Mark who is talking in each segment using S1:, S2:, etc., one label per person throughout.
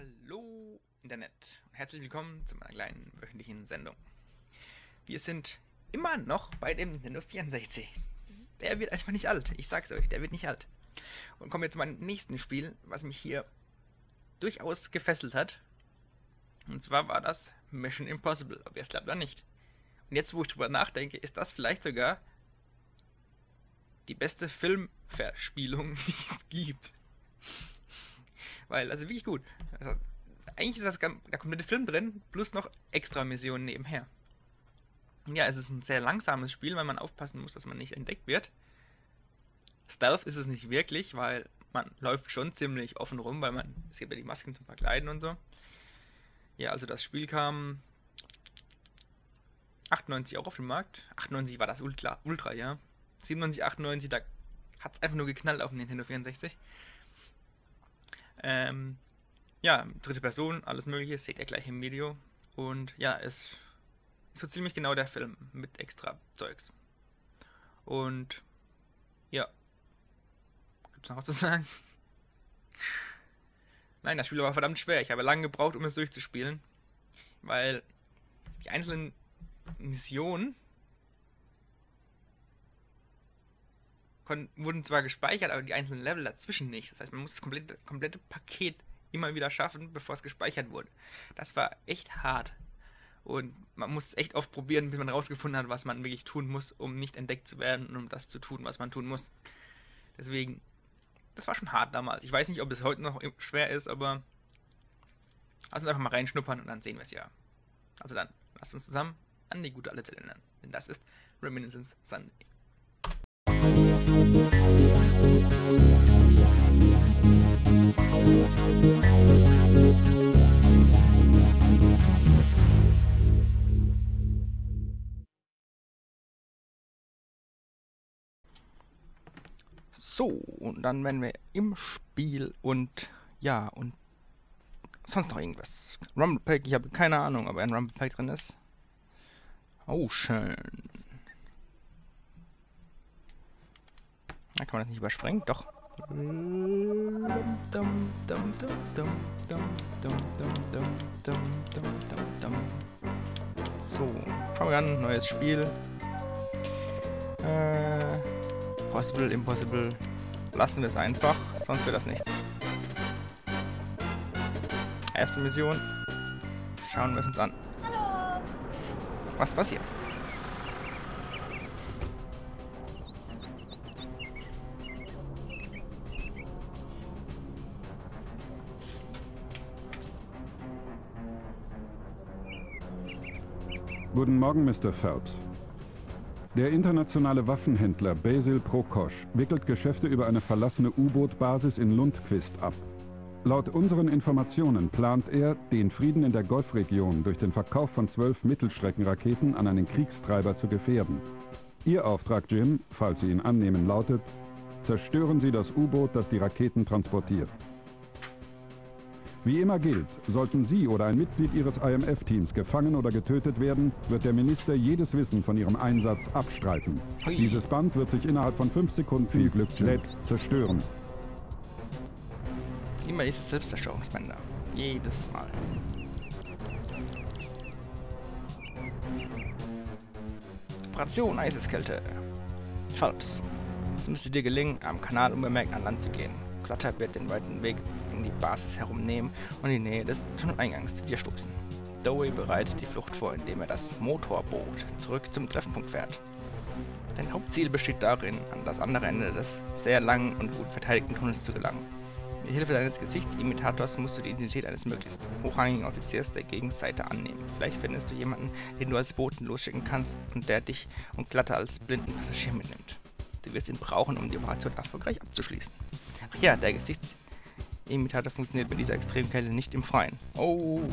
S1: Hallo Internet und herzlich willkommen zu meiner kleinen wöchentlichen Sendung. Wir sind immer noch bei dem Nintendo 64. Der wird einfach nicht alt, ich sag's euch, der wird nicht alt. Und kommen wir zu meinem nächsten Spiel, was mich hier durchaus gefesselt hat. Und zwar war das Mission Impossible, ob ihr es glaubt oder nicht. Und jetzt, wo ich drüber nachdenke, ist das vielleicht sogar die beste Filmverspielung, die es gibt. Weil, also wirklich gut. Also, eigentlich ist der komplette Film drin, plus noch extra Missionen nebenher. Und ja, es ist ein sehr langsames Spiel, weil man aufpassen muss, dass man nicht entdeckt wird. Stealth ist es nicht wirklich, weil man läuft schon ziemlich offen rum, weil es gibt ja die Masken zum Verkleiden und so. Ja, also das Spiel kam 98 auch auf den Markt. 98 war das Ultra, ja. 97, 98, da hat es einfach nur geknallt auf dem Nintendo 64. Ja, dritte Person, alles mögliche, seht ihr gleich im Video. Und ja, es ist so ziemlich genau der Film mit extra Zeugs. Und ja, gibt's noch was zu sagen? Nein, das Spiel war verdammt schwer. Ich habe lange gebraucht, um es durchzuspielen. Weil die einzelnen Missionen wurden zwar gespeichert, aber die einzelnen Level dazwischen nicht. Das heißt, man muss das komplette Paket immer wieder schaffen, bevor es gespeichert wurde. Das war echt hart. Und man muss echt oft probieren, bis man rausgefunden hat, was man wirklich tun muss, um nicht entdeckt zu werden und um das zu tun, was man tun muss. Deswegen, das war schon hart damals. Ich weiß nicht, ob es heute noch schwer ist, aber lass uns einfach mal reinschnuppern und dann sehen wir es ja. Also dann, lasst uns zusammen an die gute alte Zeit erinnern. Denn das ist Reminiscence Sunday. So, und dann werden wir im Spiel und ja, und sonst noch irgendwas. Rumble Pack, ich habe keine Ahnung, ob ein Rumble Pack drin ist. Oh, schön. Da kann man das nicht überspringen, doch. So, schauen wir an, neues Spiel. Possible, Impossible. Lassen wir es einfach, sonst wird das nichts. Erste Mission. Schauen wir es uns an.
S2: Hallo.
S1: Was passiert?
S3: Guten Morgen, Mr. Phelps. Der internationale Waffenhändler Basil Prokosch wickelt Geschäfte über eine verlassene U-Boot-Basis in Lundqvist ab. Laut unseren Informationen plant er, den Frieden in der Golfregion durch den Verkauf von 12 Mittelstreckenraketen an einen Kriegstreiber zu gefährden. Ihr Auftrag, Jim, falls Sie ihn annehmen, lautet: Zerstören Sie das U-Boot, das die Raketen transportiert. Wie immer gilt, sollten Sie oder ein Mitglied Ihres IMF-Teams gefangen oder getötet werden, wird der Minister jedes Wissen von Ihrem Einsatz abstreiten.
S1: Hui.
S3: Dieses Band wird sich innerhalb von 5 Sekunden viel Glück zerstören.
S1: Immer dieses Selbstzerstörungsbänder. Jedes Mal. Operation Eiseskälte. Phelps. Es müsste dir gelingen, am Kanal unbemerkt an Land zu gehen. Clutter wird den weiten Weg in die Basis herumnehmen und in die Nähe des Tunneleingangs zu dir stoßen. Dowie bereitet die Flucht vor, indem er das Motorboot zurück zum Treffpunkt fährt. Dein Hauptziel besteht darin, an das andere Ende des sehr langen und gut verteidigten Tunnels zu gelangen. Mit Hilfe deines Gesichtsimitators musst du die Identität eines möglichst hochrangigen Offiziers der Gegenseite annehmen. Vielleicht findest du jemanden, den du als Boten losschicken kannst und der dich und Clutter als blinden Passagier mitnimmt. Du wirst ihn brauchen, um die Operation erfolgreich abzuschließen. Ach ja, der Gesichtsimitator funktioniert bei dieser Extremkälte nicht im Freien. Oh.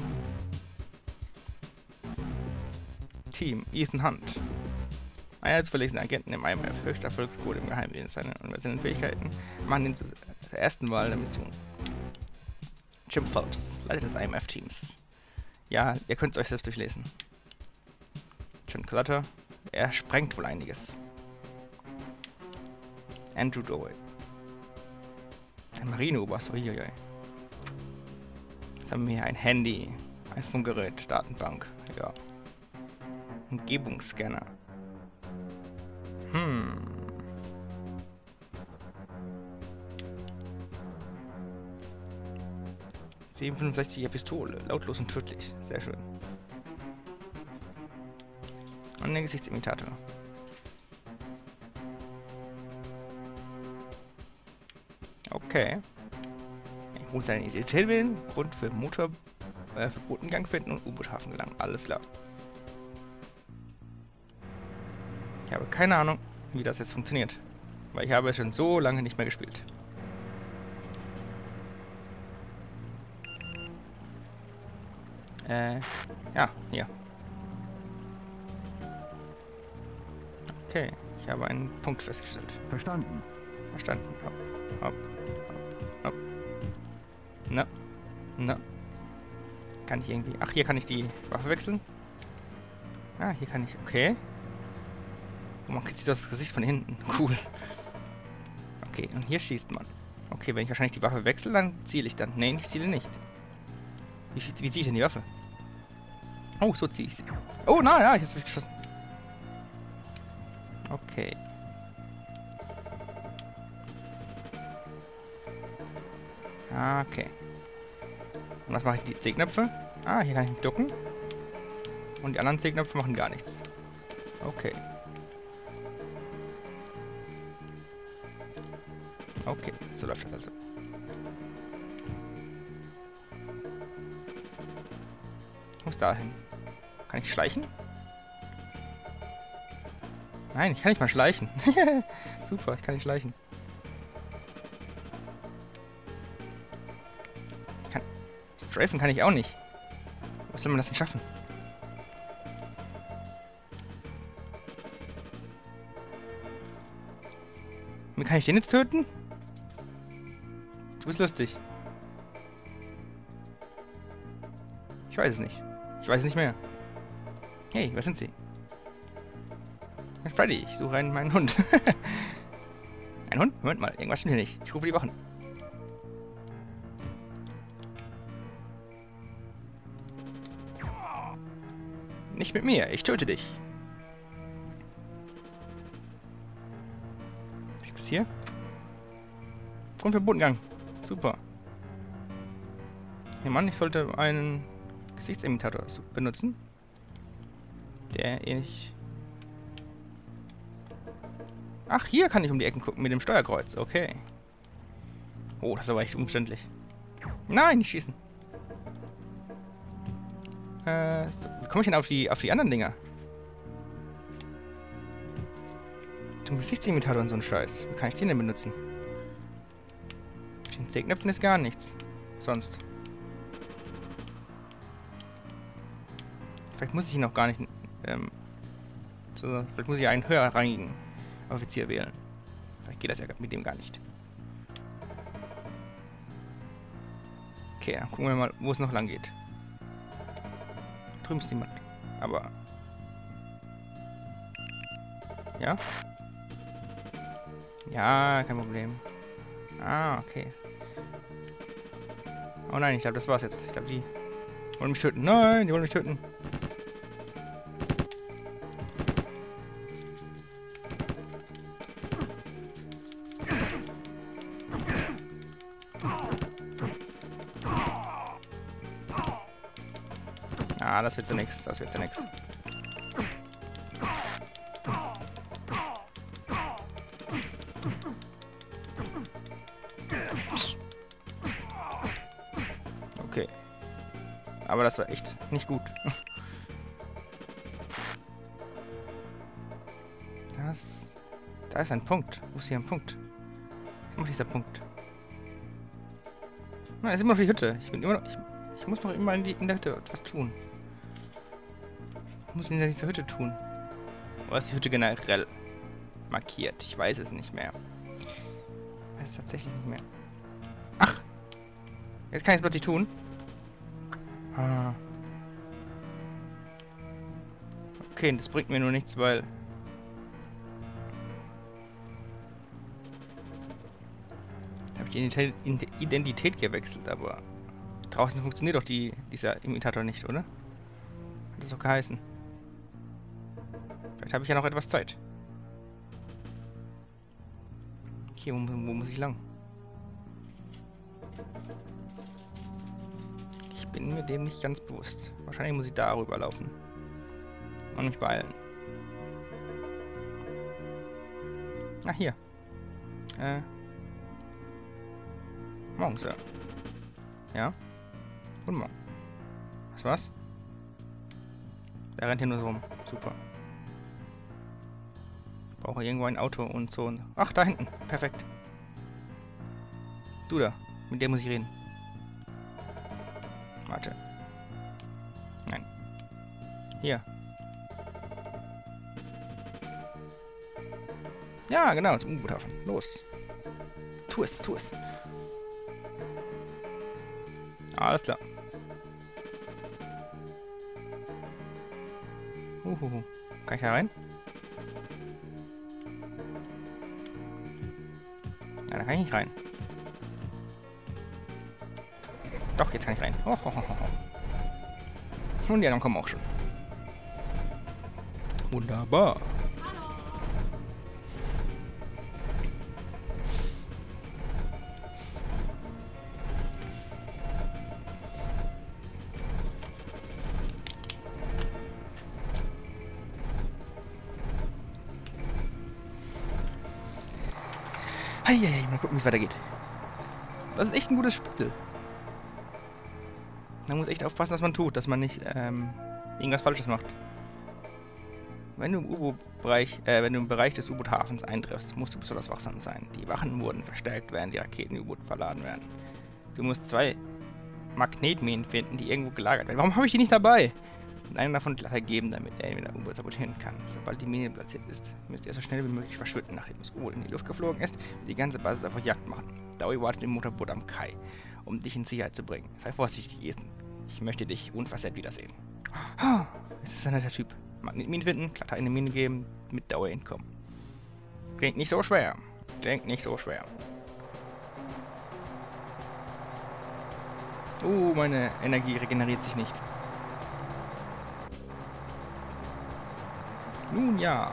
S1: Team Ethan Hunt. Einer zu verlesenen Agenten im IMF, höchster Erfolgsquote im Geheimdienst. Seine universellen Fähigkeiten machen ihn zur ersten Wahl der Mission. Jim Phelps, Leiter des IMF-Teams. Ja, ihr könnt es euch selbst durchlesen. John Clutter, er sprengt wohl einiges. Andrew Dowie. Ein Marineoberst, uiuiui. Jetzt haben wir hier ein Handy, ein Funkgerät, Datenbank, ja. Umgebungsscanner. 765er Pistole, lautlos und tödlich. Sehr schön. Und ein Gesichtsimitator. Okay. Ich muss eine Identität wählen, Grund für Botengang finden und U-Boot-Hafen gelangen. Alles klar. Ich habe keine Ahnung, wie das jetzt funktioniert. Weil ich habe schon so lange nicht mehr gespielt. Ja, hier. Okay, ich habe einen Punkt festgestellt.
S3: Verstanden.
S1: Verstanden. Hopp, hopp, hopp, hopp. Na, na. Kann ich irgendwie... Ach, hier kann ich die Waffe wechseln. Ah, hier kann ich... Okay. Oh, man sieht das Gesicht von hinten. Cool. Okay, und hier schießt man. Okay, wenn ich wahrscheinlich die Waffe wechsle, dann ziele ich dann. Nein, ich ziele nicht. Wie ziehe ich denn die Waffe? Oh, so ziehe ich sie. Oh, nein, ja, jetzt habe ich geschossen. Okay. Okay. Und was mache ich? Die C-Knöpfe? Ah, hier kann ich mich ducken. Und die anderen C-Knöpfe machen gar nichts. Okay. Okay, so läuft das also. Ich muss da hin. Kann ich schleichen? Nein, ich kann nicht mal schleichen. Super, ich kann nicht schleichen. Strafen kann ich auch nicht. Was soll man das denn schaffen? Wie kann ich den jetzt töten? Du bist lustig. Ich weiß es nicht. Ich weiß es nicht mehr. Hey, was sind Sie? Freddy, ich suche meinen Hund. Ein Hund? Moment mal, irgendwas stimmt hier nicht. Ich rufe die Wachen. Nicht mit mir, ich töte dich. Was gibt es hier? Grund für Bodengang. Super. Hey Mann, ich sollte einen Gesichtsimitator benutzen. Der ich... Ach, hier kann ich um die Ecken gucken mit dem Steuerkreuz. Okay. Oh, das ist aber echt umständlich. Nein, nicht schießen. So, wie komme ich denn auf die anderen Dinger? Zum Gesichtsimitator und so ein Scheiß. Wie kann ich den denn benutzen? Auf den C-Knöpfen ist gar nichts. Sonst. Vielleicht muss ich ihn auch gar nicht... vielleicht muss ich einen höherrangigen Offizier wählen. Vielleicht geht das ja mit dem gar nicht. Okay, dann gucken wir mal, wo es noch lang geht. Drüben ist niemand. Aber... Ja? Ja, kein Problem. Ah, okay. Oh nein, ich glaube, das war's jetzt. Ich glaube, die wollen mich töten. Nein, die wollen mich töten. Ah, das wird so nix. Das wird so nix. Okay. Aber das war echt nicht gut. Da ist ein Punkt. Wo ist hier ein Punkt? Wo ist dieser Punkt? Na, ist immer noch die Hütte. Ich bin immer noch... Ich muss noch immer in der Hütte etwas tun. Was muss ich in dieser Hütte tun? Oder ist die Hütte generell markiert? Ich weiß es nicht mehr. Ich weiß es tatsächlich nicht mehr. Ach! Jetzt kann ich es plötzlich tun. Ah. Okay, das bringt mir nur nichts, weil... Da habe ich die Identität gewechselt, aber... Draußen funktioniert doch dieser Imitator nicht, oder? Hat das doch geheißen. Vielleicht habe ich ja noch etwas Zeit. Okay, wo muss ich lang? Ich bin mir dem nicht ganz bewusst. Wahrscheinlich muss ich da rüberlaufen. Und mich beeilen. Ach, hier. Morgen, Sir. Ja? Guten Morgen. Was war's? Der rennt hier nur so rum. Super. Ich brauche irgendwo ein Auto und so. Ach, da hinten. Perfekt. Du da. Mit der muss ich reden. Warte. Nein. Hier. Ja, genau, zum U-Boot-Hafen. Los. Tu es, tu es. Alles klar. Kann ich da rein? Ja, da kann ich nicht rein. Doch, jetzt kann ich rein. Und die anderen kommen auch schon. Wunderbar. Heieiei, mal gucken, wie es weitergeht. Das ist echt ein gutes Spiel. Man muss echt aufpassen, was man tut, dass man nicht irgendwas Falsches macht. Wenn du im Bereich des U-Boot-Hafens eintriffst, musst du besonders wachsam sein. Die Wachen wurden verstärkt, während die Raketen U-Boot verladen werden. Du musst 2 Magnetminen finden, die irgendwo gelagert werden. Warum habe ich die nicht dabei? Und einen davon glatt geben, damit er wieder U-Boot sabotieren kann. Sobald die Mine platziert ist, müsst ihr so schnell wie möglich verschwinden. Nachdem das U-Boot in die Luft geflogen ist, wird die ganze Basis auf Jagd machen. Dowie wartet im Motorboot am Kai, um dich in Sicherheit zu bringen. Sei vorsichtig, Ethan. Ich möchte dich unversehrt wiedersehen. Oh, ist das ein netter Typ? Magnetminen finden, glatt eine Mine geben, mit Dowie entkommen. Klingt nicht so schwer. Klingt nicht so schwer. Meine Energie regeneriert sich nicht. Nun ja.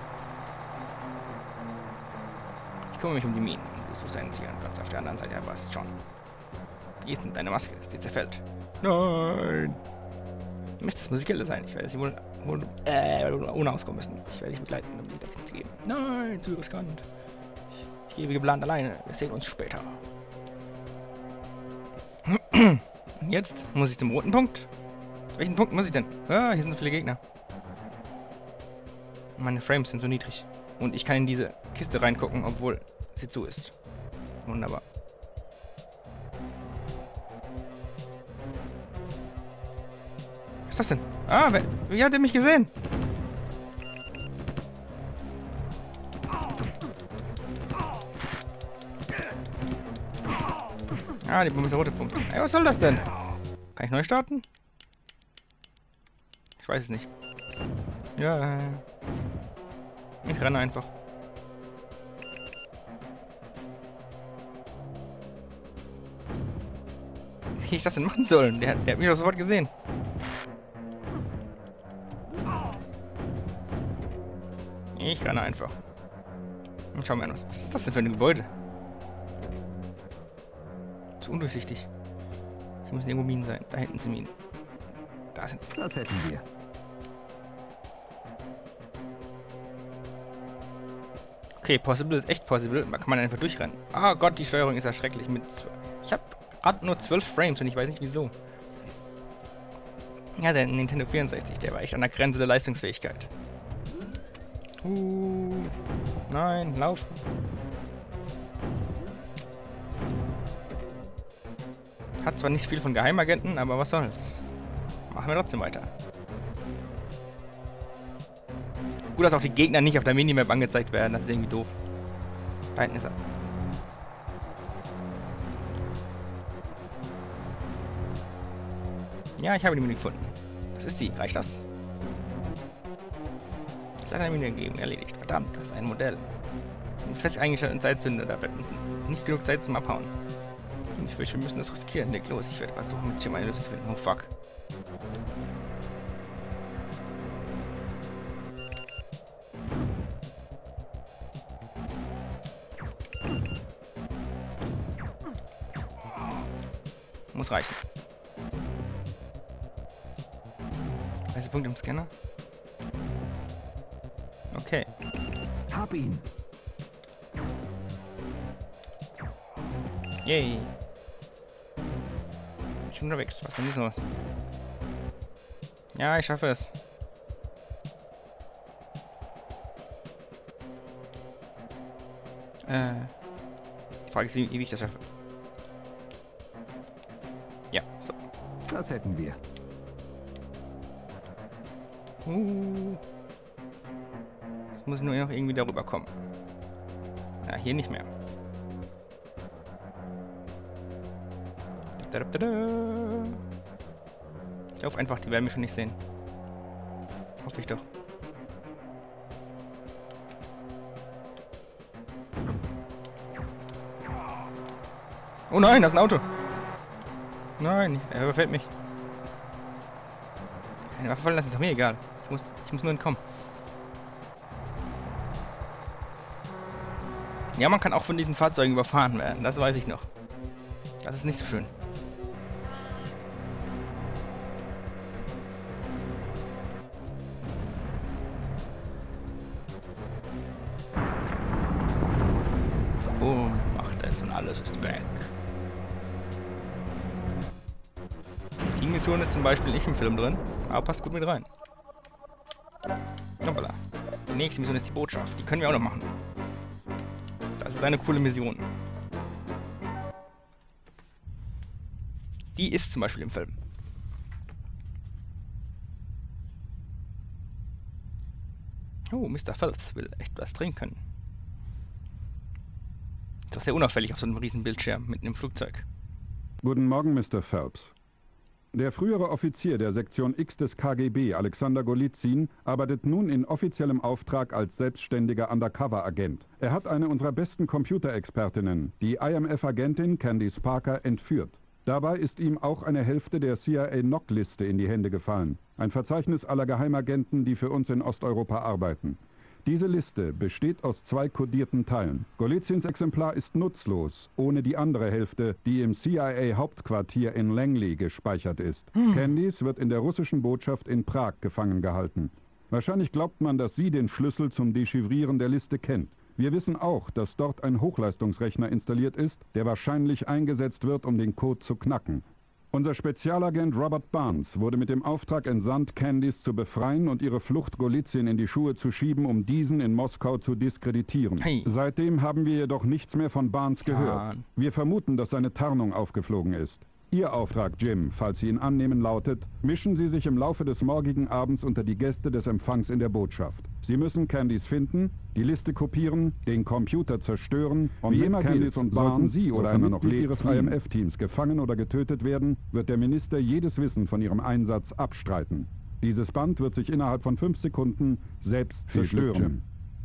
S1: Ich kümmere mich um die Minen. Du suchst einen sicheren Platz auf der anderen Seite, aber es ist schon. Ethan, deine Maske, sie zerfällt. Nein! Mist, das muss ich Gilde sein. Ich werde sie wohl ohne auskommen müssen. Ich werde dich begleiten, um die Deckung zu geben. Nein, zu riskant. Ich gehe wie geplant alleine. Wir sehen uns später. Und jetzt muss ich zum roten Punkt. Welchen Punkt muss ich denn? Ah, hier sind so viele Gegner. Meine Frames sind so niedrig. Und ich kann in diese Kiste reingucken, obwohl sie zu ist. Wunderbar. Was ist das denn? Ah, wie hat er mich gesehen? Ah, die Bombe ist der rote Punkt. Ey, was soll das denn? Kann ich neu starten? Ich weiß es nicht. Ja. Ich renne einfach. Wie ich das denn machen sollen? Der hat mich doch sofort gesehen. Ich renne einfach. Und schau mal an, was ist das denn für ein Gebäude? Zu undurchsichtig. Hier müssen irgendwo Minen sein. Da hinten sind Minen. Da sind sie.
S2: Das hätten wir.
S1: Okay, Possible ist echt Possible. Da kann man einfach durchrennen. Ah Gott, die Steuerung ist ja schrecklich. Ich habe gerade nur 12 Frames und ich weiß nicht wieso. Ja, der Nintendo 64, der war echt an der Grenze der Leistungsfähigkeit. Nein, lauf. Hat zwar nicht viel von Geheimagenten, aber was soll's. Machen wir trotzdem weiter. Gut, dass auch die Gegner nicht auf der Minimap angezeigt werden. Das ist irgendwie doof. Da hinten ist er. Ja, ich habe die Mine gefunden. Das ist sie. Reicht das? Es hat eine Mine gegeben. Erledigt. Verdammt, das ist ein Modell. Ein fest eingestellten Zeitzünder. Da bleibt uns nicht genug Zeit zum Abhauen. Ich fürchte, wir müssen das riskieren. Leg los, ich werde versuchen, mit Jim eine Lösung zu finden. Oh fuck. Muss reichen. 30 Punkte im Scanner. Okay.
S2: Hab ihn.
S1: Yay. Ich bin unterwegs. Was ist denn jetzt los? Ja, ich schaffe es. Die Frage ist, wie ich das schaffe. Ja, so.
S2: Das hätten wir.
S1: Jetzt muss ich nur noch irgendwie darüber kommen. Ja, hier nicht mehr. Ich laufe einfach, die werden mich schon nicht sehen. Hoffe ich doch. Oh nein, das ist ein Auto. Nein, er überfällt mich. Eine Waffe fallen lassen, ist doch mir egal. Ich muss nur entkommen. Ja, man kann auch von diesen Fahrzeugen überfahren werden, das weiß ich noch. Das ist nicht so schön. Boom, macht es und alles ist weg. Die Mission ist zum Beispiel nicht im Film drin, aber passt gut mit rein. Hoppala. Die nächste Mission ist die Botschaft. Die können wir auch noch machen. Das ist eine coole Mission. Die ist zum Beispiel im Film. Oh, Mr. Phelps will echt was trinken. Ist doch sehr unauffällig auf so einem riesen Bildschirm mitten im Flugzeug.
S3: Guten Morgen, Mr. Phelps. Der frühere Offizier der Sektion X des KGB, Alexander Golizyn, arbeitet nun in offiziellem Auftrag als selbstständiger Undercover-Agent. Er hat eine unserer besten Computerexpertinnen, die IMF-Agentin Candice Parker, entführt. Dabei ist ihm auch eine Hälfte der CIA-NOC-Liste in die Hände gefallen. Ein Verzeichnis aller Geheimagenten, die für uns in Osteuropa arbeiten. Diese Liste besteht aus 2 kodierten Teilen. Golizyns Exemplar ist nutzlos, ohne die andere Hälfte, die im CIA-Hauptquartier in Langley gespeichert ist. Candice wird in der russischen Botschaft in Prag gefangen gehalten. Wahrscheinlich glaubt man, dass sie den Schlüssel zum Dechiffrieren der Liste kennt. Wir wissen auch, dass dort ein Hochleistungsrechner installiert ist, der wahrscheinlich eingesetzt wird, um den Code zu knacken. Unser Spezialagent Robert Barnes wurde mit dem Auftrag entsandt, Candice zu befreien und ihre Flucht Golizyn in die Schuhe zu schieben, um diesen in Moskau zu diskreditieren.
S1: Hey.
S3: Seitdem haben wir jedoch nichts mehr von Barnes gehört. Wir vermuten, dass seine Tarnung aufgeflogen ist. Ihr Auftrag, Jim, falls Sie ihn annehmen, lautet: Mischen Sie sich im Laufe des morgigen Abends unter die Gäste des Empfangs in der Botschaft. Sie müssen Candice finden, die Liste kopieren, den Computer zerstören und wie immer Candice und Barnes, Sie oder einer noch Ihres IMF-Teams gefangen oder getötet werden, wird der Minister jedes Wissen von Ihrem Einsatz abstreiten. Dieses Band wird sich innerhalb von 5 Sekunden selbst zerstören.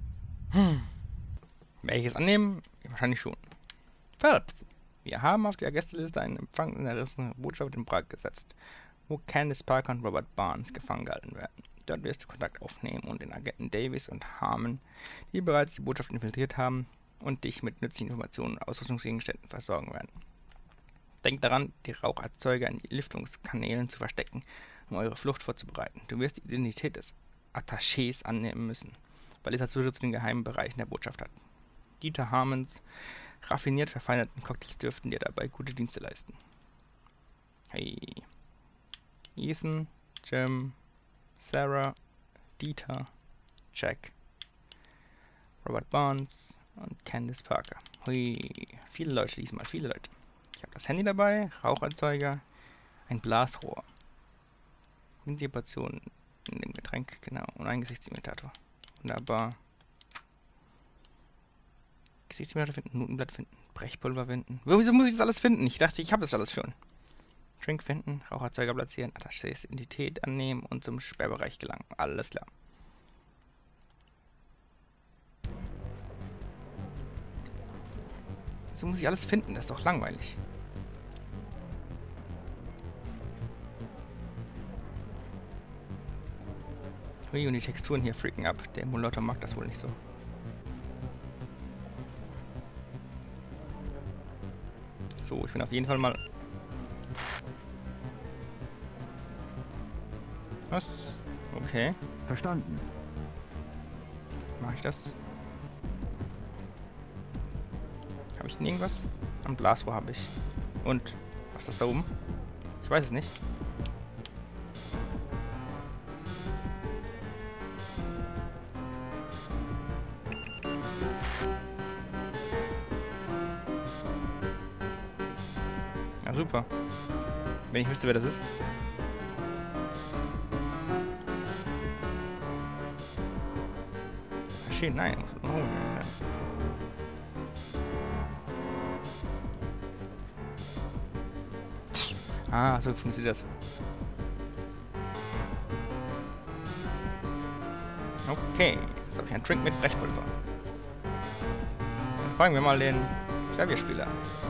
S1: Werde ich es annehmen? Ja, wahrscheinlich schon. Phelps. Wir haben auf der Gästeliste einen Empfang in der Botschaft in Prag gesetzt, wo Candice Parker und Robert Barnes gefangen gehalten werden. Dort wirst du Kontakt aufnehmen und den Agenten Davis und Harmon, die bereits die Botschaft infiltriert haben und dich mit nützlichen Informationen und Ausrüstungsgegenständen versorgen werden. Denkt daran, die Raucherzeuger in die Lüftungskanälen zu verstecken, um eure Flucht vorzubereiten. Du wirst die Identität des Attachés annehmen müssen, weil er Zutritt zu den geheimen Bereichen der Botschaft hat. Dieter Harmons raffiniert verfeinerten Cocktails dürften dir dabei gute Dienste leisten. Hey. Ethan, Jim, Sarah, Dieter, Jack, Robert Barnes und Candice Parker. Hui, viele Leute diesmal, viele Leute. Ich habe das Handy dabei, Raucherzeuger, ein Blasrohr, winzige Portionen in dem Getränk, genau, und ein Gesichtsimitator. Wunderbar. Gesichtsimitator finden, Notenblatt finden, Brechpulver finden. Wieso muss ich das alles finden? Ich dachte, ich habe das alles schon. Drink finden, Raucherzeuger platzieren, Attachés Identität annehmen und zum Sperrbereich gelangen. Alles klar. So muss ich alles finden, das ist doch langweilig. Ui, und die Texturen hier freaken ab. Der Emulator mag das wohl nicht so. So, ich bin auf jeden Fall mal... Was? Okay.
S2: Verstanden.
S1: Mache ich das? Habe ich denn irgendwas? Ein Blasrohr habe ich. Und? Was ist das da oben? Ich weiß es nicht. Na super. Wenn ich wüsste, wer das ist. Schön, nein. Oh, ah, so funktioniert das. Okay, jetzt habe ich einen Trick mit Brechpulver. Dann fragen wir mal den Klavierspieler.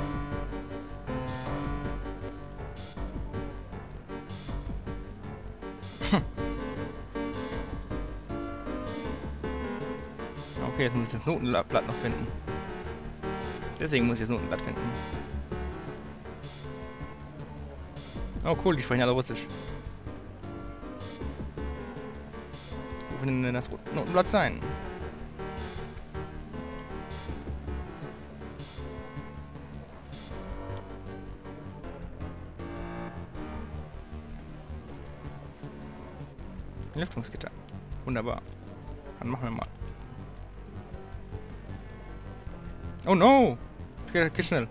S1: Okay, jetzt muss ich das Notenblatt noch finden. Deswegen muss ich das Notenblatt finden. Oh cool, die sprechen alle Russisch. Wo will denn das Notenblatt sein? Ein Lüftungsgitter. Wunderbar. Dann machen wir mal. Oh no! Geht schnell.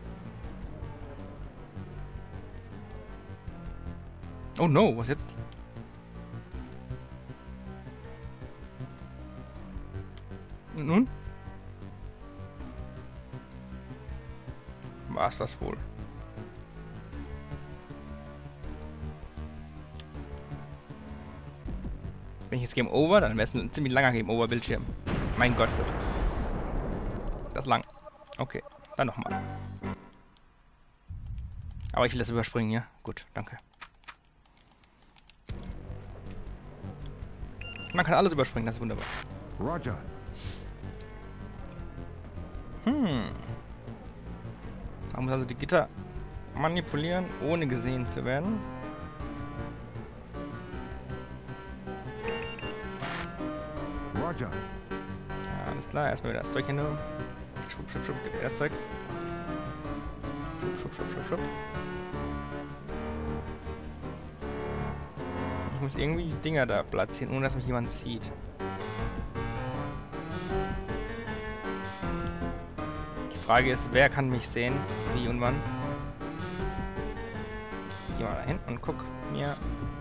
S1: Oh no, was jetzt? Und nun? War's das wohl? Wenn ich jetzt Game Over, dann wäre es ein ziemlich langer Game Over Bildschirm. Mein Gott, ist das. Das ist lang. Okay, dann nochmal. Aber ich will das überspringen, ja? Gut, danke. Man kann alles überspringen, das ist wunderbar.
S2: Roger.
S1: Man muss also die Gitter manipulieren, ohne gesehen zu werden.
S2: Roger.
S1: Ja, alles klar, erstmal wieder das Zeug hinnehmen. Schwupp, schwupp, schwupp, gib mir das Zeugs. Schwupp, schwupp, schwupp, schwupp, schwupp. Ich muss irgendwie die Dinger da platzieren, ohne dass mich jemand sieht. Die Frage ist, wer kann mich sehen? Wie und wann? Ich geh mal da hin und guck mir.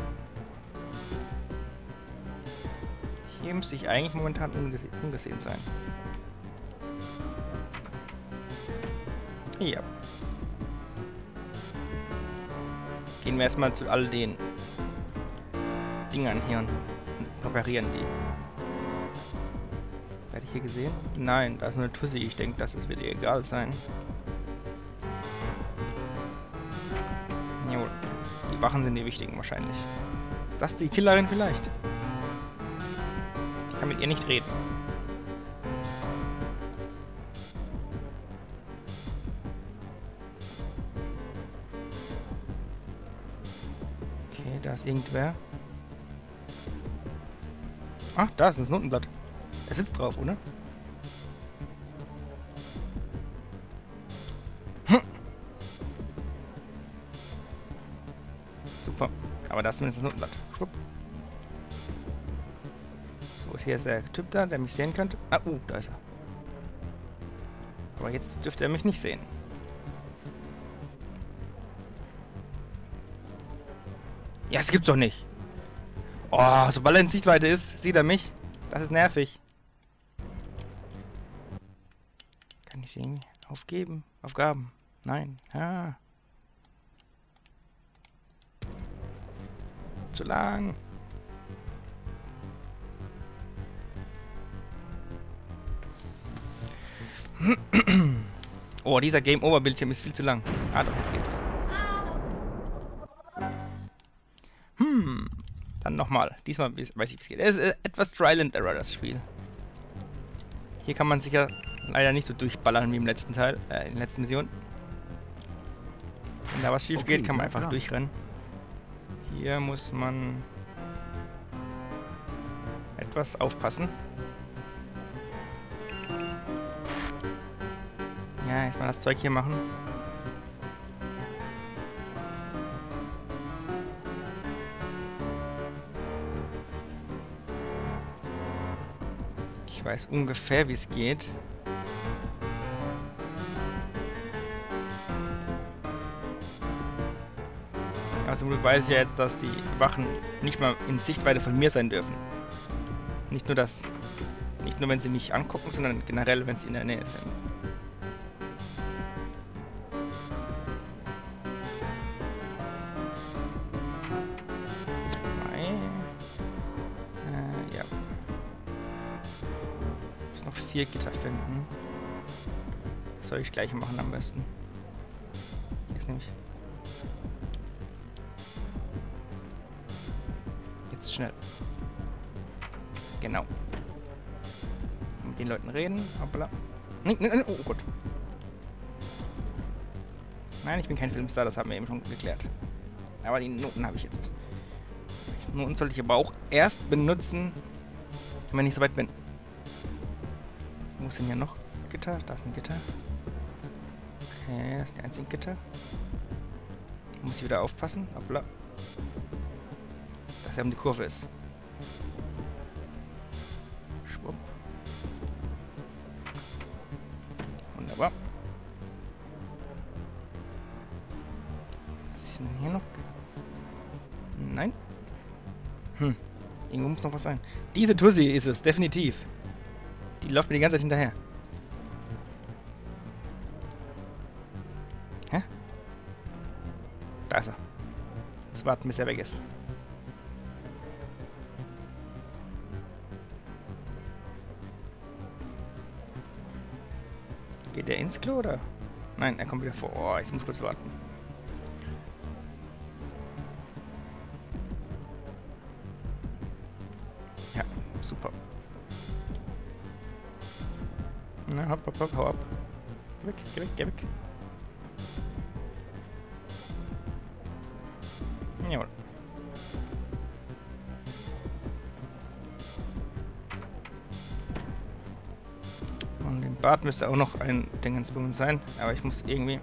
S1: Hier müsste ich eigentlich momentan ungesehen sein. Ja. Gehen wir erstmal zu all den Dingern hier und reparieren die. Werde ich hier gesehen? Nein, da ist nur eine Tussi. Ich denke, das wird ihr egal sein. Jawohl. Die Wachen sind die wichtigen wahrscheinlich. Ist das die Killerin vielleicht? Ich kann mit ihr nicht reden. Okay, da ist irgendwer. Ach, da ist das Notenblatt. Er sitzt drauf, oder? Super. Aber da ist zumindest das Notenblatt. Schwupp. So, ist hier der Typ da, der mich sehen könnte. Ah, da ist er. Aber jetzt dürfte er mich nicht sehen. Ja, es gibt's doch nicht. Oh, sobald er in Sichtweite ist, sieht er mich. Das ist nervig. Kann ich sehen? Aufgeben? Aufgaben? Nein. Ah. Zu lang. Oh, dieser Game-Over-Bildschirm ist viel zu lang. Ah, doch, jetzt geht's. Dann nochmal. Diesmal weiß ich, wie es geht. Es ist etwas Trial and Error, das Spiel. Hier kann man sich ja leider nicht so durchballern wie im letzten Teil, in der letzten Mission. Wenn da was schief geht, kann man einfach durchrennen. Hier muss man etwas aufpassen. Ja, erstmal das Zeug hier machen. Ich weiß ungefähr, wie es geht. Aber zum Glück weiß ich ja jetzt, dass die Wachen nicht mal in Sichtweite von mir sein dürfen. Nicht nur das. Nicht nur, wenn sie mich angucken, sondern generell, wenn sie in der Nähe sind. Ja. Ich muss noch 4 Gitter finden. Was soll ich gleich machen am besten? Hier ist nämlich... Jetzt schnell. Genau. Mit den Leuten reden. Hoppala. Nein, nein, nein. Oh Gott. Nein, ich bin kein Filmstar, das haben wir eben schon geklärt. Aber die Noten habe ich jetzt. Noten sollte ich aber auch erst benutzen, wenn ich soweit bin. Wo sind hier noch Gitter? Da ist ein Gitter. Okay, das ist die einzige Gitter. Muss ich wieder aufpassen. Hoppla. Dass er um die Kurve ist. Schwupp. Wunderbar. Was ist denn hier noch? Nein. Irgendwo muss noch was sein. Diese Tussi ist es, definitiv. Die läuft mir die ganze Zeit hinterher. Hä? Da ist er. Muss warten, bis er weg ist. Geht der ins Klo, oder? Nein, er kommt wieder vor. Oh, ich muss kurz warten. Ja, super. Na, hopp, hopp, hopp, hau ab. Geh weg, geh weg, geh weg. Jawohl. Und im Bad müsste auch noch ein Dingensbummel sein, aber ich muss irgendwie...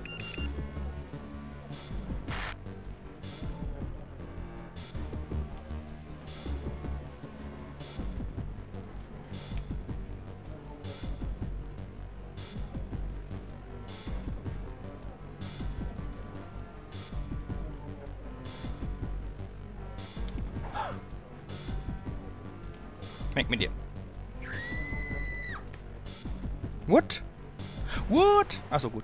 S1: Weg mit dir. What? What? Achso, gut.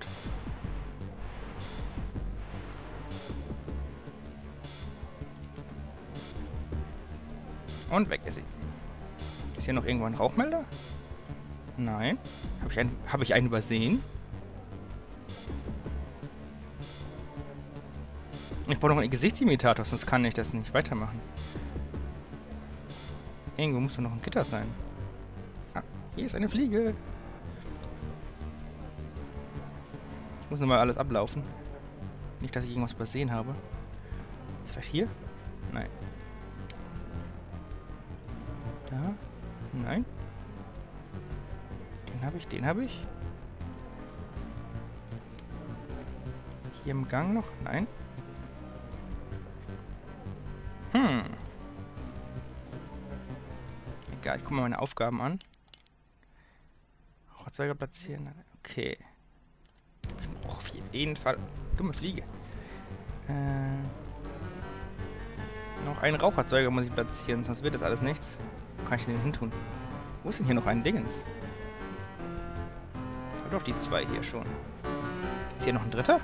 S1: Und weg ist sie. Ist hier noch irgendwo ein Rauchmelder? Nein. Hab ich einen übersehen? Ich brauche noch einen Gesichtsimitator, sonst kann ich das nicht weitermachen. Irgendwo muss da noch ein Gitter sein. Ah, hier ist eine Fliege. Ich muss nochmal alles ablaufen. Nicht, dass ich irgendwas übersehen habe. Vielleicht hier? Nein. Da? Nein. Den habe ich. Hier im Gang noch? Nein. Egal, ich gucke mal meine Aufgaben an. Raucherzeuger platzieren. Okay. Ich brauche auf jeden Fall... Dumme Fliege. Noch einen Raucherzeuger muss ich platzieren, sonst wird das alles nichts. Wo kann ich den hin tun? Wo ist denn hier noch ein Dingens? Ich habe doch die 2 hier schon. Ist hier noch ein dritter?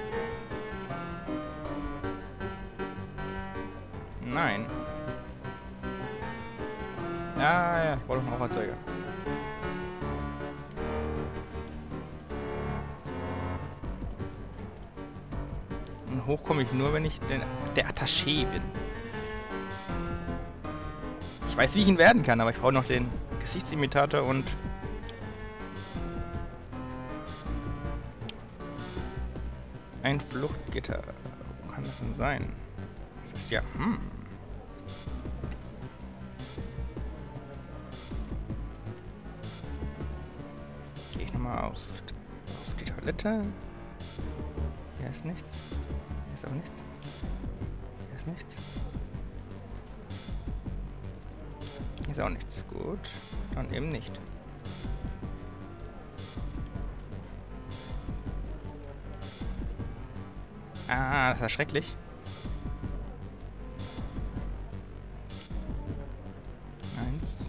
S1: Nein. Ja, ich brauche noch einen Raucherzeuger. Und hoch komme ich nur, wenn ich der Attaché bin. Ich weiß, wie ich ihn werden kann, aber ich brauche noch den Gesichtsimitator und... ein Fluchtgitter. Wo kann das denn sein? Das ist ja... Gehe ich nochmal auf die Toilette. Hier ist nichts. Hier ist auch nichts. Hier ist nichts. Hier ist auch nichts. Gut. Dann eben nicht. Ah, das war schrecklich. Eins.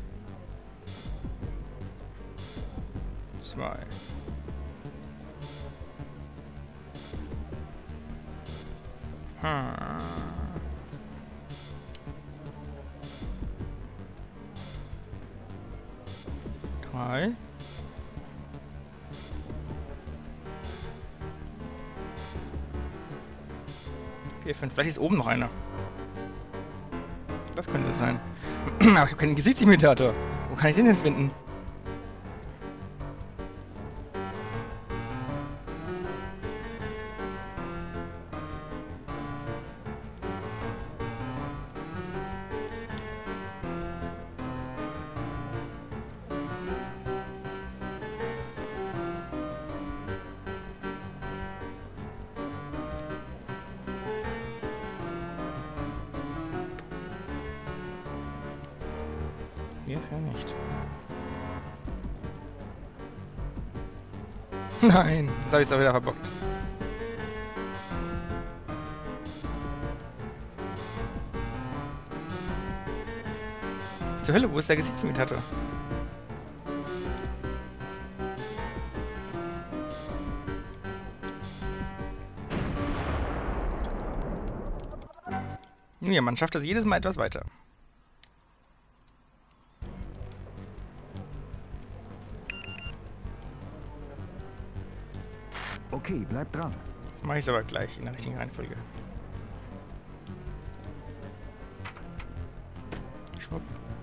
S1: Zwei. Drei. 4, 5. Vielleicht ist oben noch einer. Das könnte es sein. Aber ich habe keinen Gesichtsimitator. Wo kann ich den denn finden? Hier ist ja nicht. Nein, das habe ich doch wieder verbockt. Zur Hölle, wo ist der Gesichtsimitator? Ja, man schafft das jedes Mal etwas weiter.
S2: Okay, bleib dran.
S1: Jetzt mache ich es aber gleich in der richtigen Reihenfolge. Schwupp.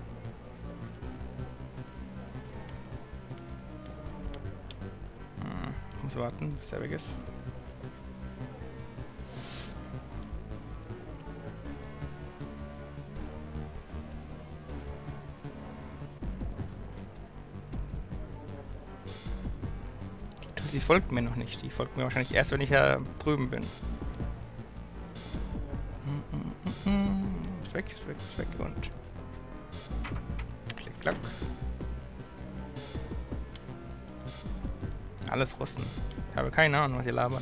S1: Ich muss warten, bis er weg ist. Die folgt mir noch nicht. Die folgt mir wahrscheinlich erst, wenn ich ja drüben bin. Ist weg, ist weg, ist weg und... Klick, klack. Alles Russen. Ich habe keine Ahnung, was ihr labert.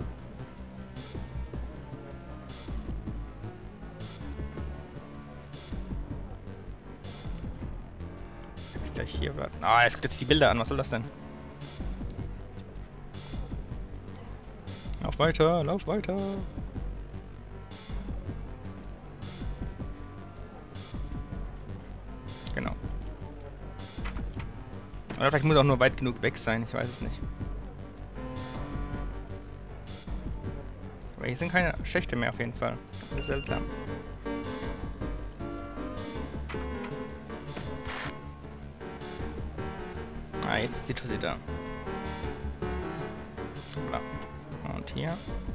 S1: Kann ich gleich hier warten. Ah, jetzt guckt jetzt die Bilder an. Was soll das denn? Lauf weiter, lauf weiter. Genau. Oder vielleicht muss er auch nur weit genug weg sein, ich weiß es nicht. Aber hier sind keine Schächte mehr auf jeden Fall. Das ist seltsam. Ah, jetzt ist die Tussi da. Voilà. Und hier.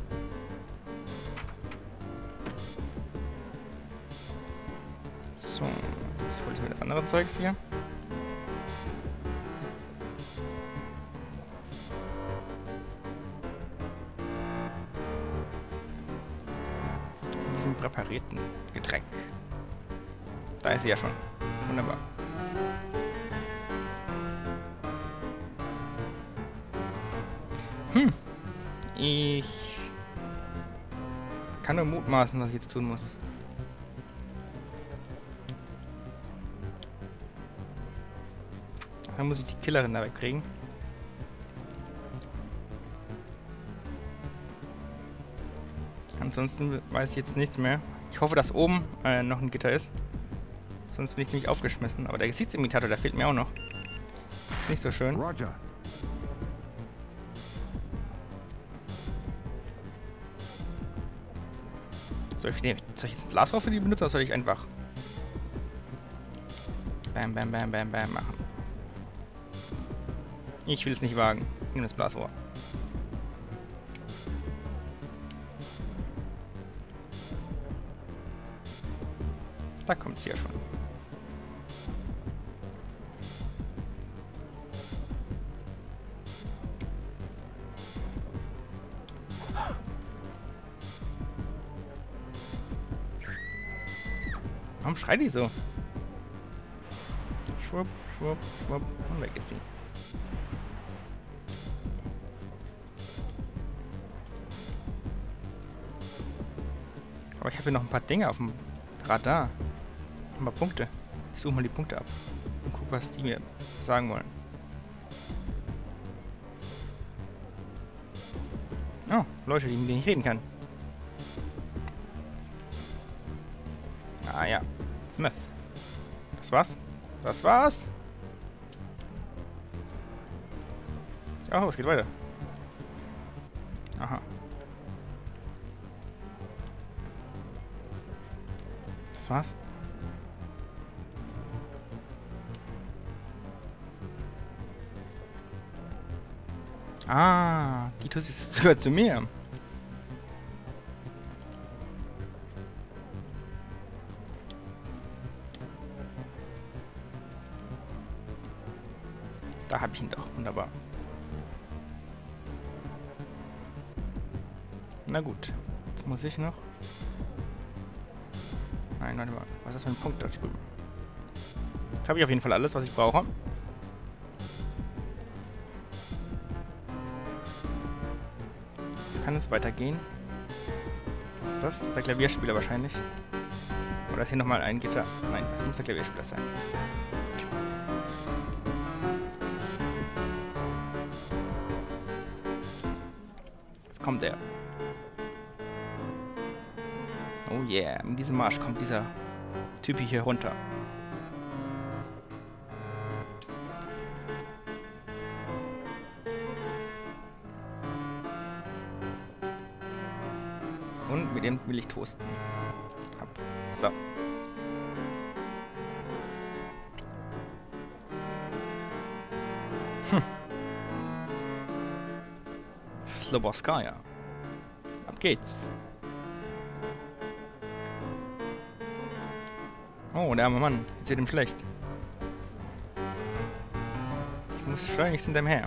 S1: So, jetzt hole ich mir das andere Zeugs hier. In diesem präparierten Getränk. Da ist sie ja schon. Wunderbar. Ich kann nur mutmaßen, was ich jetzt tun muss. Dann muss ich die Killerin da wegkriegen. Ansonsten weiß ich jetzt nicht mehr. Ich hoffe, dass oben noch ein Gitter ist. Sonst bin ich ziemlich aufgeschmissen. Aber der Gesichtsimitator, der fehlt mir auch noch. Ist nicht so schön.
S2: Roger.
S1: Soll ich jetzt ein Blasrohr für die benutzen oder soll ich einfach Bam, bam, bam, bam, bam machen. Ich will es nicht wagen. Nimm das Blasrohr. Da kommt sie ja schon. Warum schreit die so? Schwupp, schwupp, schwupp. Und weg ist sie. Aber ich habe hier noch ein paar Dinge auf dem Radar. Ein paar Punkte. Ich suche mal die Punkte ab. Und guck, was die mir sagen wollen. Oh, Leute, mit denen ich reden kann. Ah ja. Smith. Das war's? Das war's? Oh, es geht weiter. Aha. Das war's? Ah, die Tussi gehört zu mir. Da habe ich ihn doch. Wunderbar. Na gut. Jetzt muss ich noch... Nein, warte mal. Was ist das für ein Punkt da drüben? Jetzt habe ich auf jeden Fall alles, was ich brauche. Jetzt kann es weitergehen. Was ist das? Das ist der Klavierspieler wahrscheinlich. Oder ist hier nochmal ein Gitter? Nein, das muss der Klavierspieler sein. Jetzt kommt er. Oh yeah, in diesem Marsch kommt dieser Typ hier runter. Und mit dem will ich toasten. Ab. So. Slobodskaya. Ab geht's. Oh, der arme Mann. Jetzt wird ihm schlecht. Ich muss schleunigst hinter ihm her.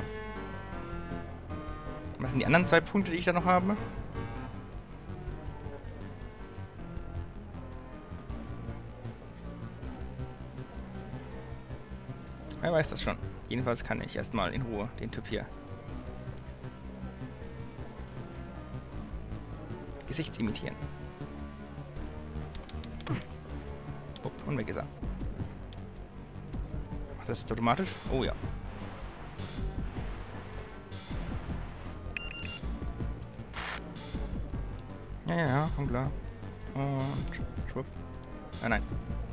S1: Was sind die anderen 2 Punkte, die ich da noch habe? Wer weiß das schon. Jedenfalls kann ich erstmal in Ruhe den Typ hier gesichtsimitieren. Und weg ist er. Macht das jetzt automatisch? Oh ja. Ja, komm klar. Und schwupp. Ah nein.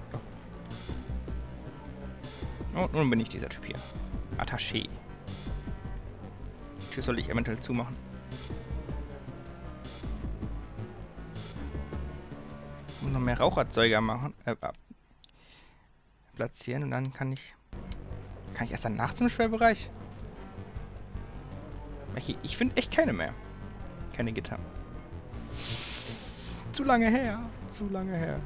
S1: Doch. Und nun bin ich dieser Typ hier. Attaché. Die Tür soll ich eventuell zumachen. Ich muss noch mehr Raucherzeuger machen. Platzieren und dann kann ich erst danach zum Schwerbereich? Ich finde echt keine mehr. Keine Gitter. Zu lange her. Zu lange her.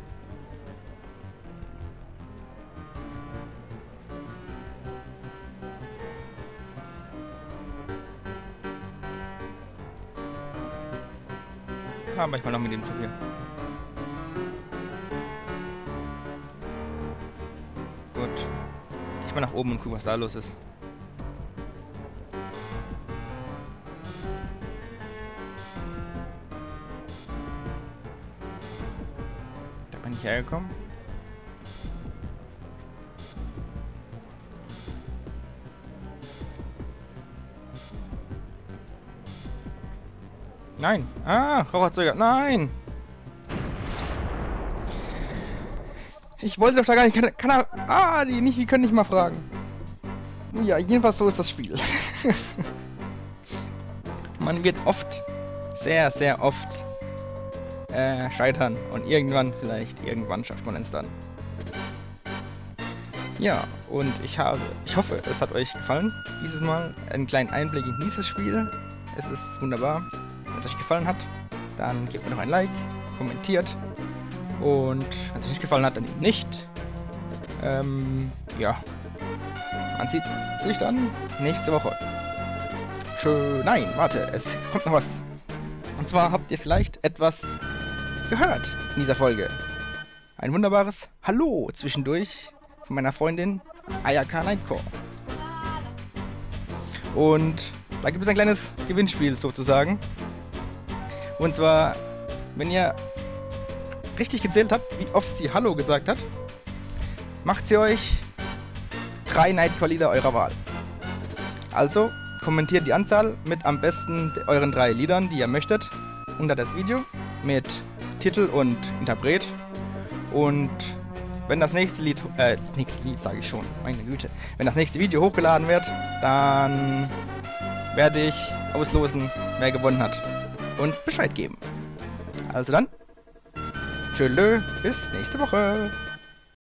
S1: Aber ich mal noch mit dem Typ hier. Gut. Ich mal nach oben und guck, was da los ist. Da bin ich hergekommen. Nein! Ah! Raucherzeuger! Nein! Ich wollte doch da gar nicht... Kann er... Ah! Die können nicht mal fragen. Ja, jedenfalls so ist das Spiel. Man wird oft... Sehr, sehr oft... scheitern. Und irgendwann schafft man es dann. Ja, und ich hoffe, es hat euch gefallen. Dieses Mal einen kleinen Einblick in dieses Spiel. Es ist wunderbar. Wenn es euch gefallen hat, dann gebt mir noch ein Like, kommentiert. Und wenn es euch nicht gefallen hat, dann eben nicht. Ja. Man sieht sich dann nächste Woche. Schön. Nein, warte, es kommt noch was. Und zwar habt ihr vielleicht etwas gehört in dieser Folge. Ein wunderbares Hallo zwischendurch von meiner Freundin Ayaka Nightcore. Und da gibt es ein kleines Gewinnspiel sozusagen. Und zwar, wenn ihr richtig gezählt habt, wie oft sie Hallo gesagt hat, macht sie euch 3 Nightcore-Lieder eurer Wahl. Also kommentiert die Anzahl mit am besten euren 3 Liedern, die ihr möchtet, unter das Video mit Titel und Interpret. Und wenn das nächste Lied sage ich schon, meine Güte, wenn das nächste Video hochgeladen wird, dann werde ich auslosen, wer gewonnen hat und Bescheid geben. Also dann, tschüss, bis nächste Woche.